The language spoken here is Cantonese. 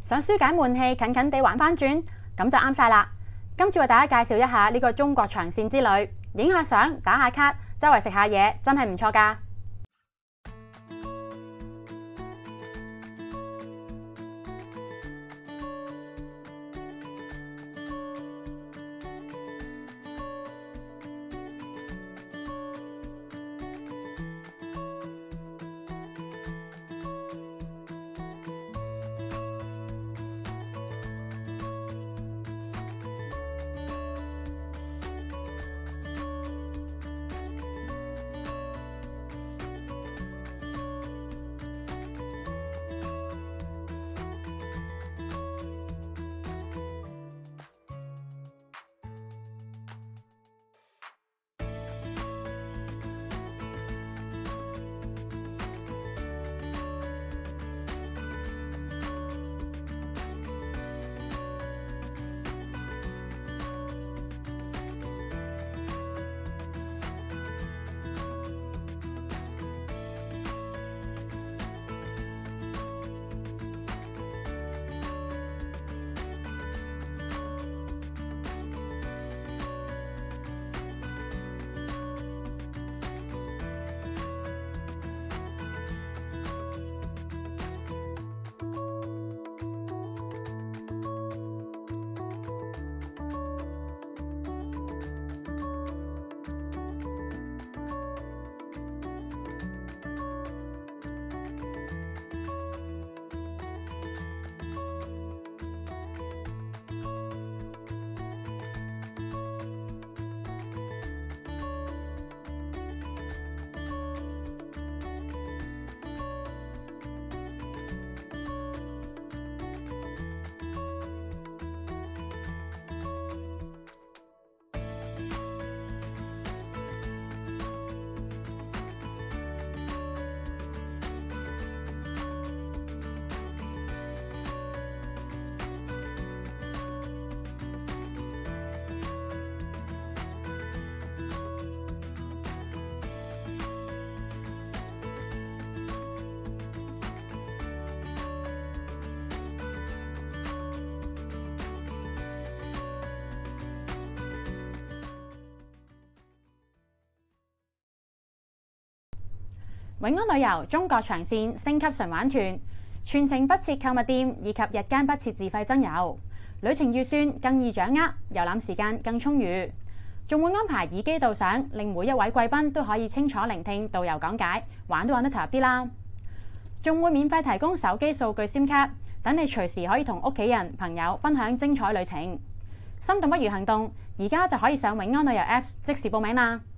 想紓解悶氣，近近地玩翻轉，咁就啱晒啦！今次為大家介紹一下呢個中國長線之旅，影下相、打下卡，周圍食下嘢，真係唔錯㗎。永安旅遊中國長線升級純玩團，全程不設購物店以及日間不設自費增油，旅程預算更易掌握，遊覽時間更充裕，仲會安排耳機導賞，令每一位貴賓都可以清楚聆聽導遊講解，玩都玩得投入啲啦。仲會免費提供手機數據 SIM 卡，等你隨時可以同屋企人、朋友分享精彩旅程。心動不如行動，而家就可以上永安旅遊 Apps 即時報名啦！